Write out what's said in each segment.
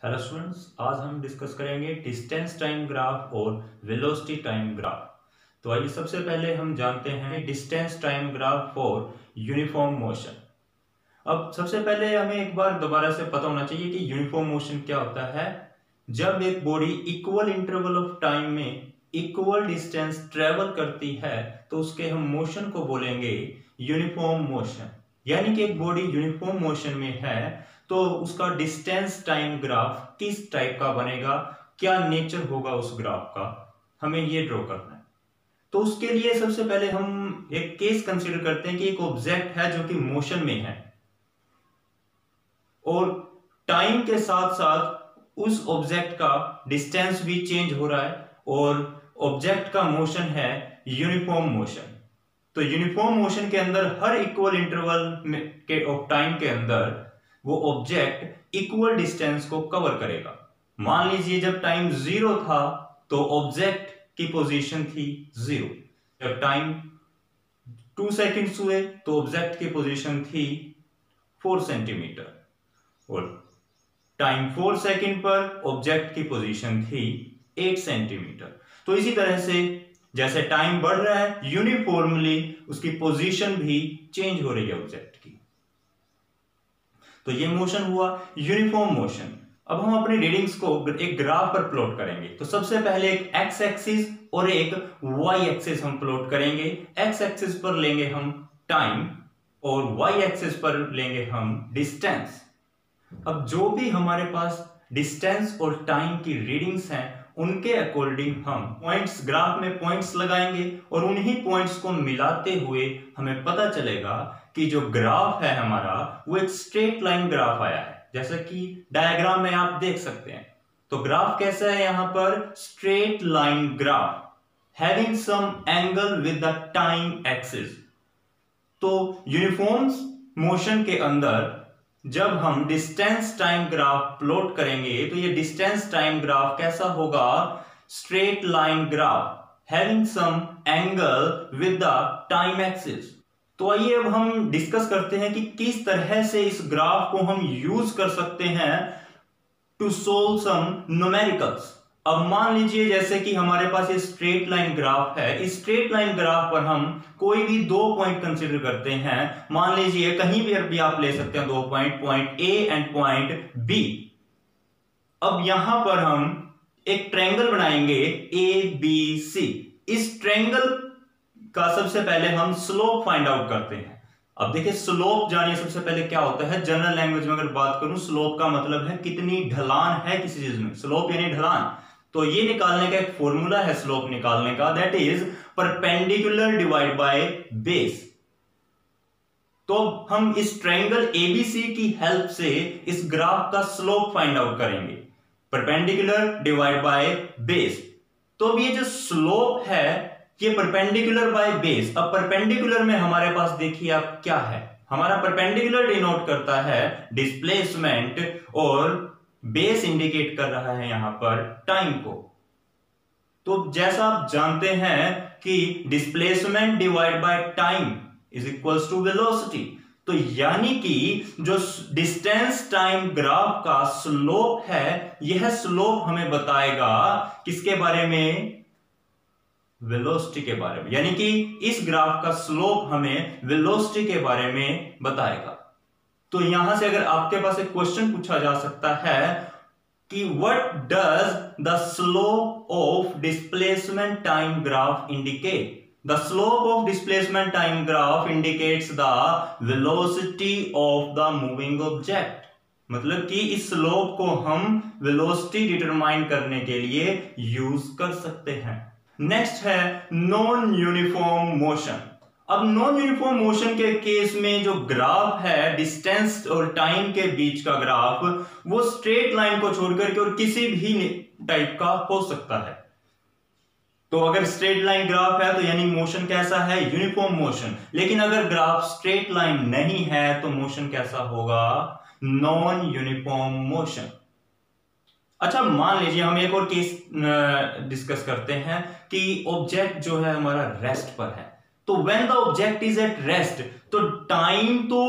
Hello students, आज हम discuss करेंगे डिस्टेंस टाइम ग्राफ और वेलोसिटी टाइम ग्राफ। तो आइए सबसे पहले हम जानते हैं distance time graph for uniform motion. अब सबसे पहले हमें एक बार दोबारा से पता होना चाहिए कि यूनिफॉर्म मोशन क्या होता है। जब एक body equal interval of time में इक्वल डिस्टेंस ट्रेवल करती है तो उसके हम मोशन को बोलेंगे यूनिफॉर्म मोशन। यानी कि एक बॉडी यूनिफॉर्म मोशन में है तो उसका डिस्टेंस टाइम ग्राफ किस टाइप का बनेगा, क्या नेचर होगा उस ग्राफ का, हमें ये ड्रॉ करना है। तो उसके लिए सबसे पहले हम एक केस कंसीडर करते हैं कि एक ऑब्जेक्ट है जो कि मोशन में है और टाइम के साथ साथ उस ऑब्जेक्ट का डिस्टेंस भी चेंज हो रहा है और ऑब्जेक्ट का मोशन है यूनिफॉर्म मोशन। तो यूनिफॉर्म मोशन के अंदर हर इक्वल इंटरवल के ऑफ टाइम के अंदर वो ऑब्जेक्ट इक्वल डिस्टेंस को कवर करेगा। मान लीजिए जब टाइम 0 था तो ऑब्जेक्ट की पोजीशन थी 0। जब टाइम 2 सेकंड्स हुए तो ऑब्जेक्ट की पोजीशन थी 4 सेंटीमीटर और टाइम 4 सेकंड पर ऑब्जेक्ट की पोजीशन थी 8 सेंटीमीटर। तो इसी तरह से जैसे टाइम बढ़ रहा है यूनिफॉर्मली उसकी पोजीशन भी चेंज हो रही है ऑब्जेक्ट की। तो ये मोशन हुआ यूनिफॉर्म मोशन। अब हम अपनी रीडिंग्स को एक ग्राफ पर प्लॉट करेंगे। तो सबसे पहले एक एक्स एक्सिस और एक वाई एक्सिस हम प्लॉट करेंगे। एक्स एक्सिस पर लेंगे हम टाइम और वाई एक्सिस पर लेंगे हम डिस्टेंस। अब जो भी हमारे पास डिस्टेंस और टाइम की रीडिंग्स हैं उनके अकॉर्डिंग हम पॉइंट्स, ग्राफ में पॉइंट्स लगाएंगे और उन्हीं पॉइंट्स को मिलाते हुए हमें पता चलेगा कि जो ग्राफ है हमारा वो एक स्ट्रेट लाइन ग्राफ आया है। जैसा कि डायग्राम में आप देख सकते हैं। तो ग्राफ कैसा है, यहां पर straight line graph having some angle with the time axis. तो यूनिफॉर्म मोशन के अंदर जब हम डिस्टेंस टाइम ग्राफ प्लॉट करेंगे तो ये डिस्टेंस टाइम ग्राफ कैसा होगा, straight line graph having some angle with the time axis. तो आइए अब हम डिस्कस करते हैं कि किस तरह से इस ग्राफ को हम यूज कर सकते हैं टू सोल्व सम न्यूमेरिकल्स। अब मान लीजिए जैसे कि हमारे पास ये स्ट्रेट लाइन ग्राफ है। इस स्ट्रेट लाइन ग्राफ पर हम कोई भी दो पॉइंट कंसीडर करते हैं। मान लीजिए कहीं भी आप ले सकते हैं दो point, point A and point B. अब यहां पर हम एक ट्रायंगल बनाएंगे ए बी सी। इस ट्रायंगल का सबसे पहले हम स्लोप फाइंड आउट करते हैं। अब देखिए स्लोप जानिए सबसे पहले क्या होता है। जनरल लैंग्वेज में अगर बात करूं स्लोप का मतलब है कितनी ढलान है किसी चीज में। स्लोप यानी ढलान। तो ये निकालने का एक फॉर्मूला है स्लोप निकालने का, that is perpendicular divide by base. तो हम इस ट्रायंगल एबीसी की हेल्प से इस ग्राफ का स्लोप फाइंड आउट करेंगे, परपेंडिकुलर डिवाइड बाय बेस। तो अब ये जो स्लोप है ये परपेंडिकुलर बाय बेस। अब परपेंडिकुलर में हमारे पास देखिए आप क्या है, हमारा परपेंडिकुलर डिनोट करता है डिस्प्लेसमेंट और बेस इंडिकेट कर रहा है यहां पर टाइम को। तो जैसा आप जानते हैं कि displacement divide by time is equals to velocity. तो यानी कि जो डिस्टेंस टाइम ग्राफ का स्लोप है यह स्लोप हमें बताएगा किसके बारे में, वेलोसिटी के बारे में। यानी कि इस ग्राफ का स्लोप हमें वेलोसिटी के बारे में बताएगा। तो यहां से अगर आपके पास एक क्वेश्चन पूछा जा सकता है कि what does the slope of displacement time graph indicate. The slope of displacement time graph indicates the velocity of the moving object. मतलब कि इस स्लोप को हम वेलोसिटी डिटरमाइन करने के लिए यूज कर सकते हैं। नेक्स्ट है नॉन यूनिफॉर्म मोशन। अब नॉन यूनिफॉर्म मोशन के केस में जो ग्राफ है डिस्टेंस और टाइम के बीच का ग्राफ वो स्ट्रेट लाइन को छोड़कर के और किसी भी टाइप का हो सकता है। तो अगर स्ट्रेट लाइन ग्राफ है तो यानी मोशन कैसा है, यूनिफॉर्म मोशन। लेकिन अगर ग्राफ स्ट्रेट लाइन नहीं है तो मोशन कैसा होगा, नॉन यूनिफॉर्म मोशन। अच्छा मान लीजिए हम एक और केस डिस्कस करते हैं कि ऑब्जेक्ट जो है हमारा रेस्ट पर है। तो when the object is at rest तो टाइम तो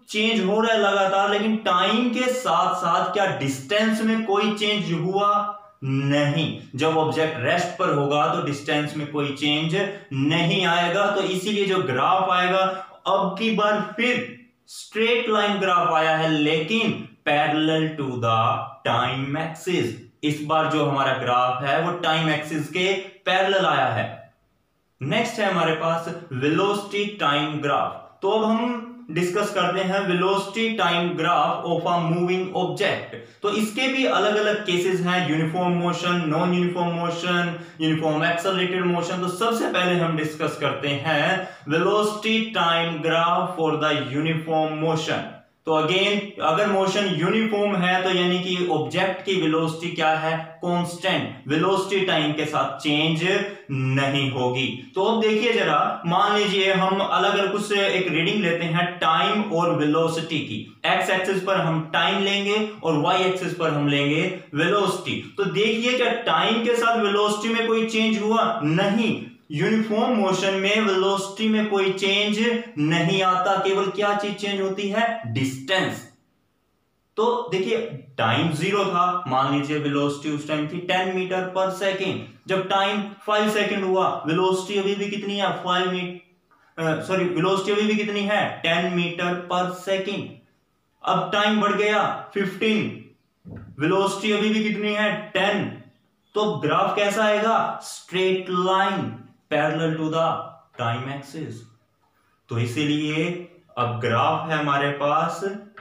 चेंज हो रहा है लगातार, लेकिन टाइम के साथ साथ क्या डिस्टेंस में कोई चेंज हुआ नहीं। जब ऑब्जेक्ट रेस्ट पर होगा तो डिस्टेंस में कोई चेंज नहीं आएगा, तो इसीलिए जो ग्राफ आएगा अब की बार फिर स्ट्रेट लाइन ग्राफ आया है, लेकिन parallel to the time axis. इस बार जो हमारा ग्राफ है वो टाइम एक्सिस के पैरेलल आया है। नेक्स्ट है हमारे पास वेलोसिटी टाइम ग्राफ। तो अब हम डिस्कस करते हैं velocity time graph of a moving object. तो इसके भी अलग अलग केसेस हैं, uniform motion, non uniform motion, uniform accelerated motion. तो सबसे पहले हम डिस्कस करते हैं velocity time graph for the uniform motion. तो अगेन अगर मोशन यूनिफॉर्म है तो यानी कि ऑब्जेक्ट की वेलोसिटी क्या है, कांस्टेंट, वेलोसिटी टाइम के साथ चेंज नहीं होगी। तो अब देखिए जरा, मान लीजिए हम अलग अलग कुछ एक रीडिंग लेते हैं टाइम और वेलोसिटी की। एक्स एक्सिस पर हम टाइम लेंगे और वाई एक्सिस पर हम लेंगे वेलोसिटी। तो देखिए क्या टाइम के साथ वेलोसिटी में कोई चेंज हुआ? नहीं। यूनिफॉर्म मोशन में वेलोसिटी में कोई चेंज नहीं आता, केवल क्या चीज चेंज होती है? डिस्टेंस। तो देखिए टाइम 0 था, मान लीजिए वेलोसिटी उस टाइम थी 10 मीटर पर सेकेंड। जब टाइम 5 सेकेंड हुआ, वेलोसिटी अभी भी कितनी है? वेलोसिटी अभी भी कितनी है? 10 मीटर पर सेकेंड। अब टाइम बढ़ गया 15, वेलोसिटी अभी भी कितनी है? 10। तो ग्राफ कैसा आएगा? Straight line parallel to the time axis. तो इसीलिए अब ग्राफ है हमारे पास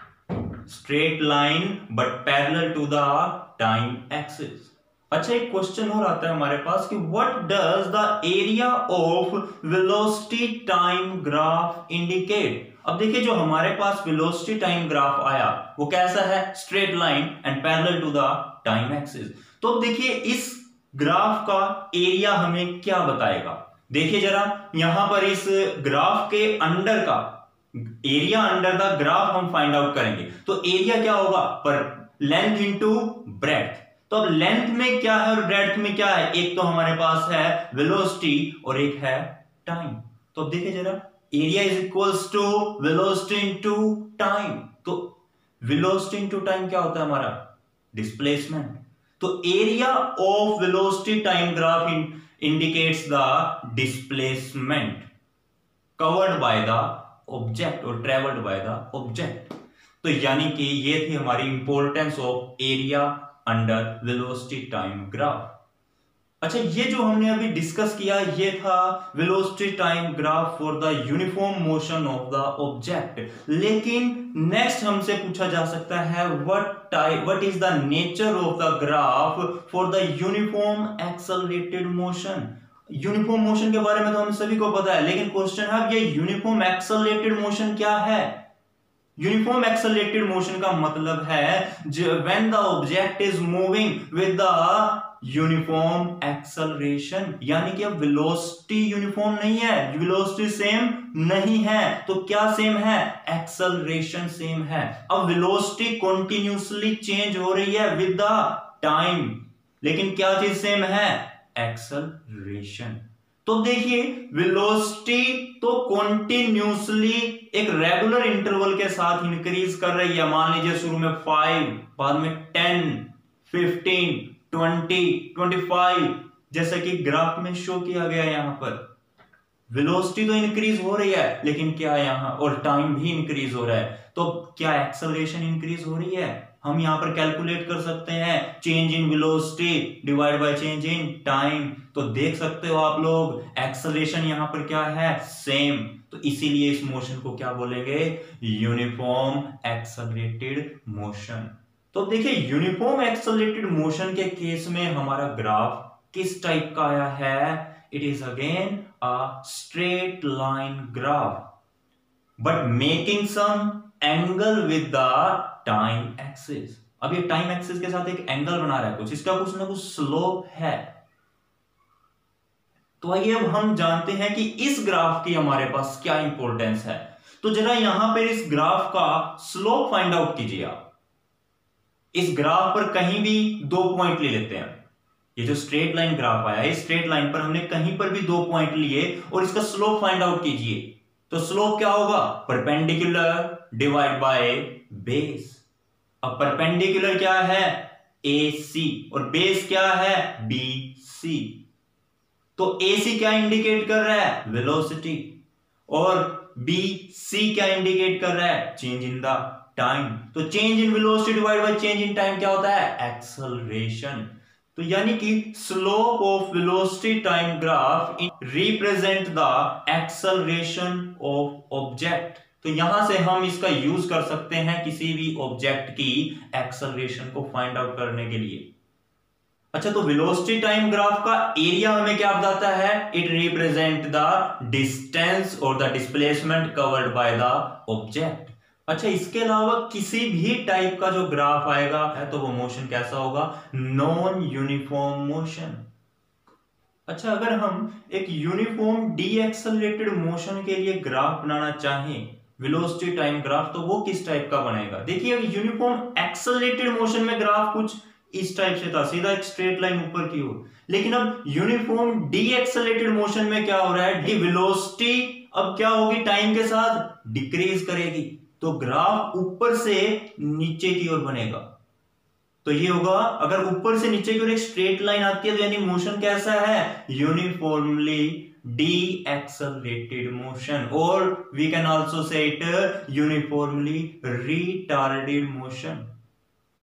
straight line but parallel to the time axis. अच्छा, एक क्वेश्चन और आता है हमारे पास कि what does the area of velocity time graph indicate. अब देखिए जो हमारे पास वेलोसिटी टाइम ग्राफ आया वो कैसा है? Straight line and parallel to the time axis. तो देखिए इस ग्राफ का एरिया हमें क्या बताएगा? देखिए जरा, यहां पर इस ग्राफ के अंडर का एरिया, अंडर द ग्राफ हम फाइंड आउट करेंगे। तो एरिया क्या होगा? पर लेंथ इंटू ब्रेड्थ। तो अब लेंथ में क्या है और ब्रेड्थ में क्या है? एक तो हमारे पास है वेलोसिटी और एक है टाइम। तो अब देखिए जरा, area is equals to velocity into time. तो वेलोसिटी इंटू टाइम क्या होता है हमारा? डिस्प्लेसमेंट। तो area of velocity time graph indicates the displacement covered by the object or traveled by the object। तो यानी कि ये थी हमारी importance of area under velocity time graph. अच्छा, ये जो हमने अभी डिस्कस किया ये था velocity time graph for the uniform motion of the object. लेकिन नेक्स्ट हमसे पूछा जा सकता है what is the nature of the graph for the uniform accelerated motion. Uniform motion के बारे में तो हम सभी को पता है, लेकिन क्वेश्चन है ये यूनिफॉर्म एक्सेलरेटेड मोशन क्या है? यूनिफॉर्म एक्सेलरेटेड मोशन का मतलब है when the object is moving with the uniform acceleration. यानी कि अब वेलोसिटी यूनिफॉर्म नहीं है, वेलोसिटी सेम नहीं है, तो क्या सेम है? एक्सेलरेशन सेम है। अब वेलोसिटी कंटिन्यूअसली चेंज हो रही है विद द टाइम, लेकिन क्या चीज सेम है? एक्सेलरेशन। तो देखिए वेलोसिटी तो कंटिन्यूअसली एक रेगुलर इंटरवल के साथ इंक्रीज कर रही है। मान लीजिए शुरू में 5, बाद में 10, 15, 20, 25, जैसा कि ग्राफ में शो किया गया यहां पर। वेलोसिटी तो इंक्रीज हो रही है, लेकिन क्या यहां और टाइम भी इंक्रीज हो रहा है। तो क्या एक्सेलरेशन इंक्रीज हो रही है? हम यहां पर कैलकुलेट कर सकते हैं change in velocity divide by change in time. तो देख सकते हो आप लोग एक्सेलरेशन यहां पर क्या है? सेम। तो इसीलिए इस मोशन को क्या बोलेंगे? Uniform accelerated motion. तो देखिए यूनिफॉर्म एक्सेलरेटेड मोशन के केस में हमारा ग्राफ किस टाइप का आया है? It is again a straight line graph but making some angle with the time axis. अब ये टाइम एक्सिस के साथ एक एंगल बना रहा है, कुछ इसका कुछ ना कुछ स्लोप है। तो आइए अब हम जानते हैं कि इस ग्राफ की हमारे पास क्या इंपॉर्टेंस है। तो जरा यहां पर इस ग्राफ का स्लोप फाइंड आउट कीजिए आप। इस ग्राफ पर कहीं भी 2 पॉइंट ले लेते हैं। ये जो स्ट्रेट लाइन ग्राफ आया है, इस स्ट्रेट लाइन पर हमने कहीं पर भी 2 पॉइंट लिए और इसका स्लोप फाइंड आउट कीजिए। तो स्लोप क्या होगा? Perpendicular divide by base. अब परपेंडिकुलर क्या है? AC और बेस क्या है? BC। तो AC क्या इंडिकेट कर रहा है? वेलोसिटी। और BC क्या इंडिकेट कर रहा है? Change in the time. तो change in velocity divide by change in time क्या होता है? एक्सेलरेशन। तो यानी कि slope of velocity time graph represent the acceleration of object. तो यहां से हम इसका यूज कर सकते हैं किसी भी ऑब्जेक्ट की एक्सेलरेशन को फाइंड आउट करने के लिए। अच्छा, तो वेलोसिटी टाइम ग्राफ का एरिया हमें क्या बताता है? इट रिप्रेजेंट द डिस्टेंस और the displacement covered by the object. अच्छा, इसके अलावा किसी भी टाइप का जो ग्राफ आएगा है तो वो मोशन कैसा होगा? Non uniform motion. अच्छा, अगर हम एक यूनिफॉर्म डी एक्सेलरेटेड मोशन के लिए ग्राफ बनाना चाहें, वेलोसिटी टाइम ग्राफ, तो वो किस टाइप का बनेगा? देखिए, यूनिफॉर्म एक्सेलरेटेड मोशन में ग्राफ कुछ इस टाइप से था, सीधा एक स्ट्रेट लाइन ऊपर की ओर। लेकिन अब यूनिफॉर्म डी एक्सेलरेटेड मोशन में क्या हो रहा है? डी वेलोसिटी अब क्या होगी? टाइम के साथ डिक्रीज करेगी, तो ग्राफ ऊपर से नीचे की ओर बनेगा। तो ये होगा, अगर यूपर से नीचे की ओर एक स्ट्रेट लाइन आती है तो यानी मोशन कैसा है? यूनिफॉर्मली डी एक्सेलरेटेड मोशन, और we can also say it uniformly retarded motion.